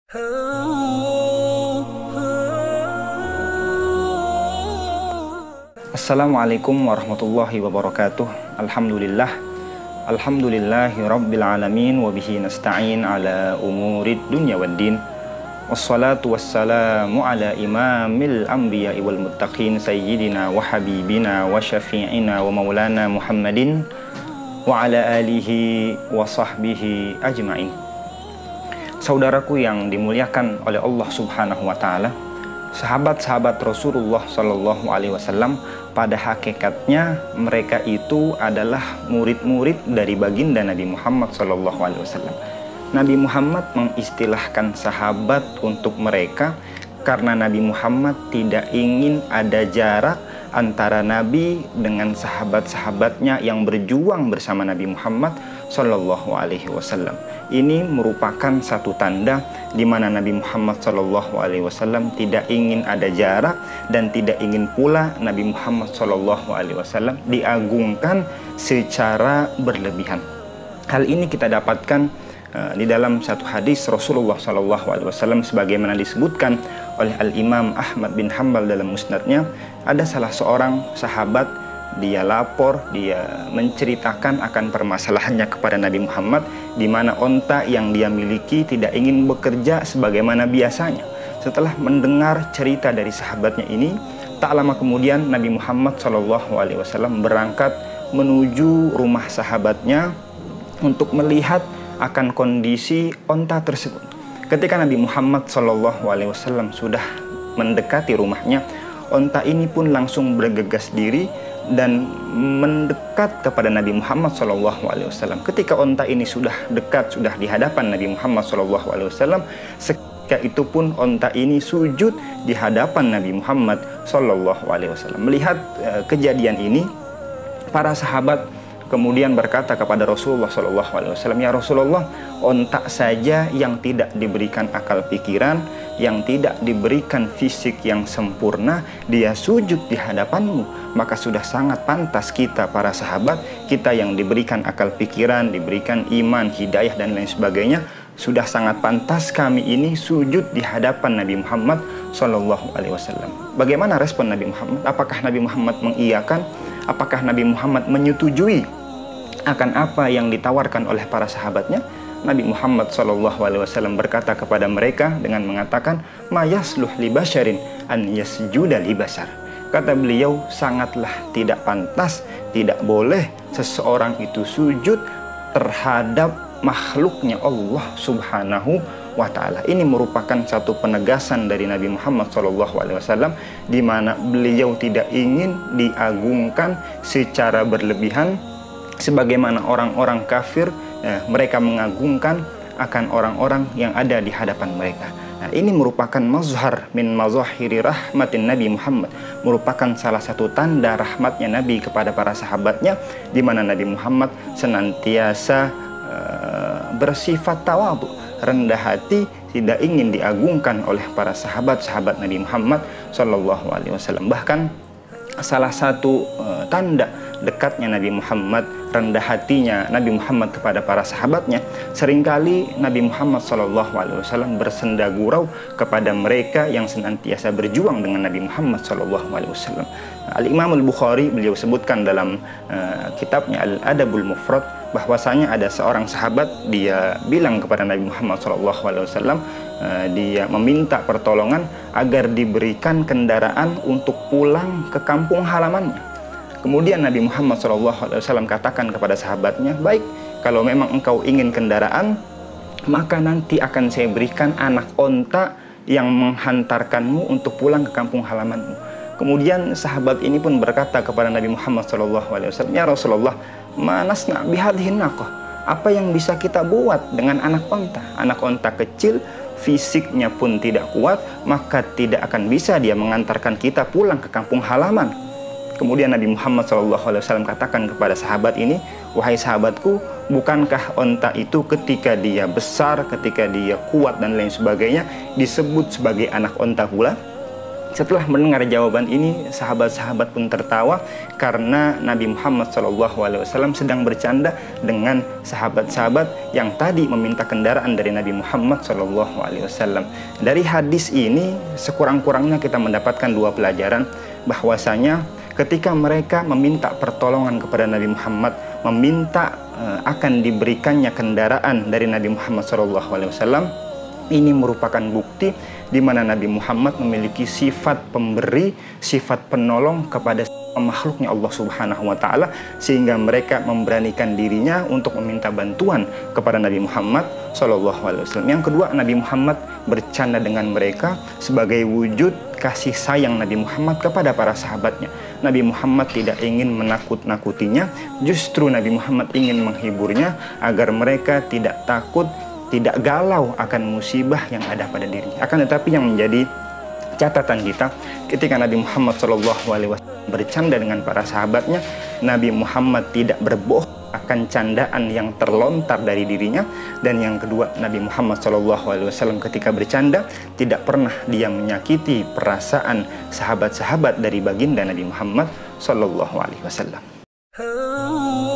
Assalamualaikum warahmatullahi wabarakatuh. Alhamdulillahi rabbil alamin, wabihi nasta'in ala umurid dunya waddin. Wassalatu wassalamu ala imamil anbiya'i wal muttaqin, sayyidina wa habibina wa syafi'ina wa maulana Muhammadin wa ala alihi wa sahbihi ajma'in. Saudaraku yang dimuliakan oleh Allah Subhanahu wa taala, sahabat-sahabat Rasulullah Shallallahu alaihi wasallam pada hakikatnya mereka itu adalah murid-murid dari baginda Nabi Muhammad Shallallahu alaihi wasallam. Nabi Muhammad mengistilahkan sahabat untuk mereka karena Nabi Muhammad tidak ingin ada jarak antara Nabi dengan sahabat-sahabatnya yang berjuang bersama Nabi Muhammad Shallallahu alaihi wasallam. Ini merupakan satu tanda di mana Nabi Muhammad Shallallahu alaihi wasallam tidak ingin ada jarak dan tidak ingin pula Nabi Muhammad Shallallahu alaihi wasallam diagungkan secara berlebihan. Hal ini kita dapatkan di dalam satu hadis Rasulullah Shallallahu alaihi wasallam sebagaimana disebutkan oleh Al-Imam Ahmad bin Hanbal dalam musnadnya. Ada salah seorang sahabat, dia lapor, dia menceritakan akan permasalahannya kepada Nabi Muhammad, di mana onta yang dia miliki tidak ingin bekerja sebagaimana biasanya. Setelah mendengar cerita dari sahabatnya ini, tak lama kemudian Nabi Muhammad SAW berangkat menuju rumah sahabatnya untuk melihat akan kondisi onta tersebut. Ketika Nabi Muhammad SAW sudah mendekati rumahnya, onta ini pun langsung bergegas diri dan mendekat kepada Nabi Muhammad SAW. Ketika onta ini sudah dekat, sudah di hadapan Nabi Muhammad SAW, ketika itu pun onta ini sujud di hadapan Nabi Muhammad SAW. Melihat kejadian ini, para sahabat kemudian berkata kepada Rasulullah SAW, "Ya Rasulullah, onta saja yang tidak diberikan akal pikiran, yang tidak diberikan fisik yang sempurna, dia sujud di hadapanmu, maka sudah sangat pantas kita para sahabat, kita yang diberikan akal pikiran, diberikan iman, hidayah dan lain sebagainya, sudah sangat pantas kami ini sujud di hadapan Nabi Muhammad SAW." Bagaimana respon Nabi Muhammad? Apakah Nabi Muhammad mengiyakan? Apakah Nabi Muhammad menyetujui akan apa yang ditawarkan oleh para sahabatnya? Nabi Muhammad SAW berkata kepada mereka dengan mengatakan, "Ma yasluh li basyarin an yasjuda li bashar." Kata beliau, sangatlah tidak pantas, tidak boleh seseorang itu sujud terhadap makhluknya Allah Subhanahu wa ta'ala. Ini merupakan satu penegasan dari Nabi Muhammad SAW, di mana beliau tidak ingin diagungkan secara berlebihan sebagaimana orang-orang kafir mereka mengagungkan akan orang-orang yang ada di hadapan mereka. Nah, ini merupakan mazhar min mazahiri rahmatin Nabi Muhammad, merupakan salah satu tanda rahmatnya Nabi kepada para sahabatnya, di mana Nabi Muhammad senantiasa bersifat tawadhu, rendah hati, tidak ingin diagungkan oleh para sahabat-sahabat Nabi Muhammad SAW. Bahkan salah satu tanda dekatnya Nabi Muhammad, rendah hatinya Nabi Muhammad kepada para sahabatnya, seringkali Nabi Muhammad SAW bersenda gurau kepada mereka yang senantiasa berjuang dengan Nabi Muhammad SAW. Al-Imam Al-Bukhari, beliau sebutkan dalam kitabnya Al-Adabul Mufrad, bahwasanya ada seorang sahabat, dia bilang kepada Nabi Muhammad SAW, dia meminta pertolongan agar diberikan kendaraan untuk pulang ke kampung halamannya. Kemudian Nabi Muhammad SAW katakan kepada sahabatnya, "Baik, kalau memang engkau ingin kendaraan, maka nanti akan saya berikan anak onta yang menghantarkanmu untuk pulang ke kampung halamanmu." Kemudian sahabat ini pun berkata kepada Nabi Muhammad SAW, "Ya Rasulullah, manasna bihadhin naqah?" Apa yang bisa kita buat dengan anak onta? Anak onta kecil, fisiknya pun tidak kuat, maka tidak akan bisa dia mengantarkan kita pulang ke kampung halaman. Kemudian Nabi Muhammad SAW katakan kepada sahabat ini, "Wahai sahabatku, bukankah onta itu ketika dia besar, ketika dia kuat dan lain sebagainya, disebut sebagai anak onta pula?" Setelah mendengar jawaban ini, sahabat-sahabat pun tertawa karena Nabi Muhammad SAW sedang bercanda dengan sahabat-sahabat yang tadi meminta kendaraan dari Nabi Muhammad SAW. Dari hadis ini sekurang-kurangnya kita mendapatkan dua pelajaran, bahwasanya ketika mereka meminta pertolongan kepada Nabi Muhammad, meminta akan diberikannya kendaraan dari Nabi Muhammad SAW, ini merupakan bukti di mana Nabi Muhammad memiliki sifat pemberi, sifat penolong kepada makhluknya Allah Subhanahu wa Ta'ala, sehingga mereka memberanikan dirinya untuk meminta bantuan kepada Nabi Muhammad SAW. Yang kedua, Nabi Muhammad bercanda dengan mereka sebagai wujud kasih sayang Nabi Muhammad kepada para sahabatnya. Nabi Muhammad tidak ingin menakut-nakutinya, justru Nabi Muhammad ingin menghiburnya agar mereka tidak takut, tidak galau akan musibah yang ada pada dirinya. Akan tetapi yang menjadi catatan kita, ketika Nabi Muhammad SAW bercanda dengan para sahabatnya, Nabi Muhammad tidak berbohong akan candaan yang terlontar dari dirinya. Dan yang kedua, Nabi Muhammad SAW ketika bercanda tidak pernah dia menyakiti perasaan sahabat-sahabat dari baginda Nabi Muhammad SAW.